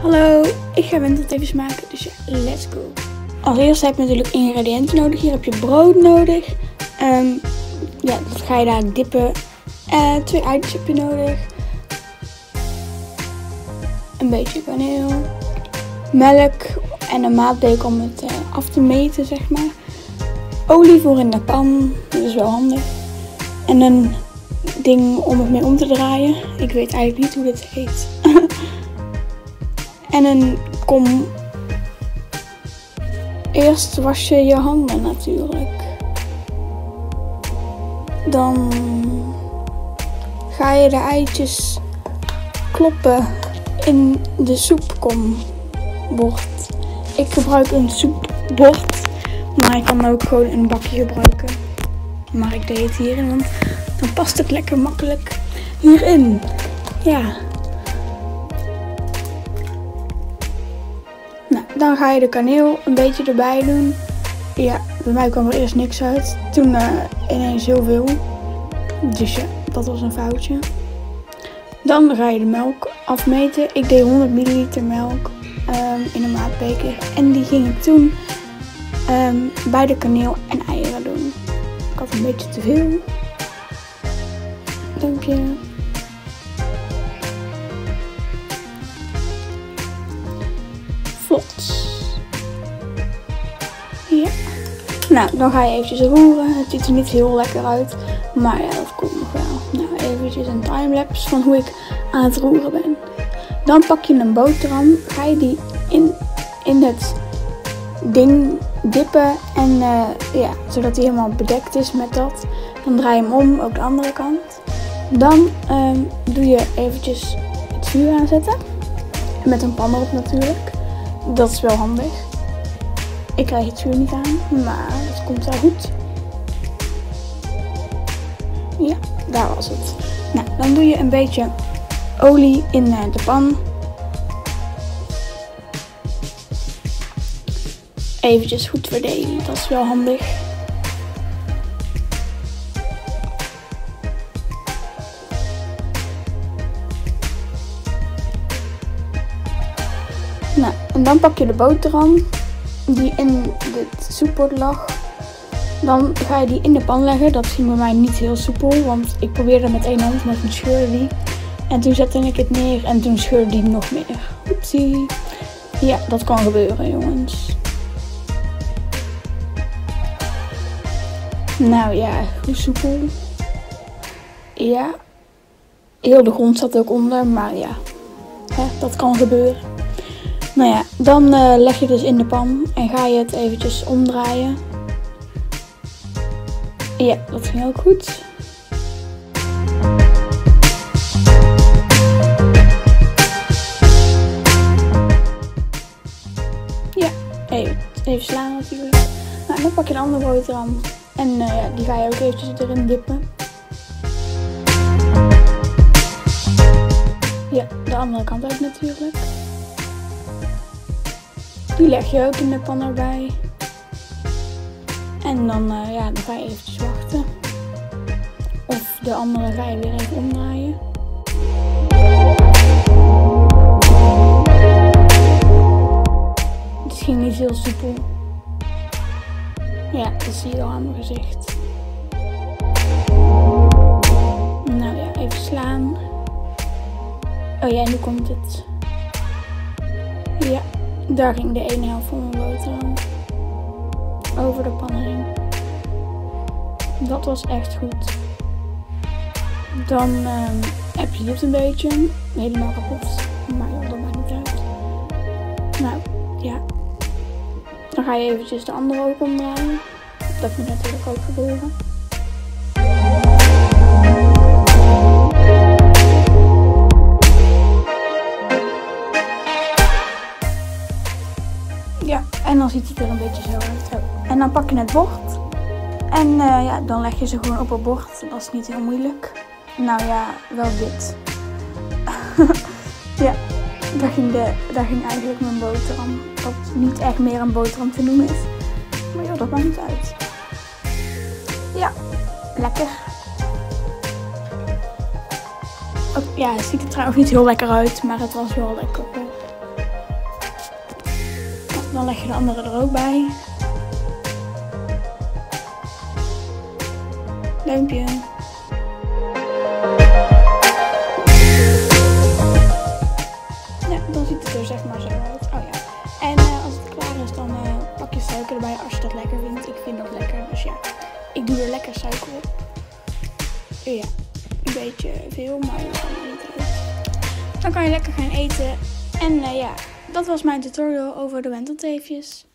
Hallo, ik ga wentelteefjes maken, dus ja, let's go. Als eerste heb je natuurlijk ingrediënten nodig. Hier heb je brood nodig. Ja, dat ga je daar dippen. 2 eitjes heb je nodig. Een beetje kaneel. Melk en een maatbeker om het af te meten, zeg maar. Olie voor in de pan, dat is wel handig. En een ding om het mee om te draaien. Ik weet eigenlijk niet hoe dit heet. En een kom. Eerst was je je handen natuurlijk. Dan ga je de eitjes kloppen in de soepkombord. Ik gebruik een soepbord, maar ik kan ook gewoon een bakje gebruiken. Maar ik deed het hierin, want dan past het lekker makkelijk hierin. Ja. Nou, dan ga je de kaneel een beetje erbij doen. Ja, bij mij kwam er eerst niks uit. Toen ineens heel veel. Dus ja, dat was een foutje. Dan ga je de melk afmeten. Ik deed 100 milliliter melk in een maatbeker. En die ging ik toen bij de kaneel en eieren doen. Ik had een beetje te veel. Dank je. Vlot. Ja. Nou, dan ga je eventjes roeren. Het ziet er niet heel lekker uit. Maar ja, dat komt nog wel. Nou, eventjes een timelapse van hoe ik aan het roeren ben. Dan pak je een boterham. Ga je die in het ding dippen. En ja, zodat die helemaal bedekt is met dat. Dan draai je hem om, ook de andere kant. Dan doe je eventjes het vuur aanzetten. Met een pan erop natuurlijk. Dat is wel handig. Ik krijg het vuur niet aan, maar dat komt wel goed. Ja, daar was het. Nou, dan doe je een beetje olie in de pan. Eventjes goed verdelen, dat is wel handig. Nou, en dan pak je de boterham die in het soepbord lag. Dan ga je die in de pan leggen. Dat ging bij mij niet heel soepel, want ik probeerde met 1 hand, maar toen scheurde die. En toen zette ik het neer en toen scheurde die nog meer. Oepsie. Ja, dat kan gebeuren, jongens. Nou ja, hoe soepel. Ja. Heel de grond zat ook onder, maar ja. Dat kan gebeuren. Nou ja, dan leg je dus in de pan en ga je het eventjes omdraaien. Ja, dat ging ook goed. Ja, even slaan natuurlijk. Nou, dan pak je de andere boterham en ja, die ga je ook eventjes erin dippen. Ja, de andere kant ook natuurlijk. Die leg je ook in de pan erbij. En dan, ja, dan ga je eventjes wachten. Of de andere ga je weer even omdraaien. Het ging niet heel soepel. Ja, dat zie je al aan mijn gezicht. Nou ja, even slaan. Oh ja, nu komt het. Ja. Daar ging de ene helft van mijn boterham over de pan heen. Dat was echt goed. Dan heb je dit een beetje helemaal kapot. Maar joh, dat maakt niet uit. Nou, ja. Dan ga je eventjes de andere ook omdraaien. Dat moet natuurlijk ook gebeuren. Ja, en dan ziet het er een beetje zo uit. En dan pak je het bord. En ja, dan leg je ze gewoon op het bord. Dat is niet heel moeilijk. Nou ja, wel dit. Ja, daar ging eigenlijk mijn boterham. Dat niet echt meer een boterham te noemen is. Maar ja, dat maakt niet uit. Ja, lekker. Ja, het ziet er trouwens niet heel lekker uit, maar het was wel lekker. dan leg je de andere er ook bij. Duimpje. Ja, dan ziet het er zeg maar zo uit. Oh ja. En als het klaar is, dan pak je suiker erbij als je dat lekker vindt. Ik vind dat lekker, dus ja. Ik doe er lekker suiker op. Ja, een beetje veel, maar dat kan niet uit. Dan kan je lekker gaan eten. En ja, dat was mijn tutorial over de wentelteefjes.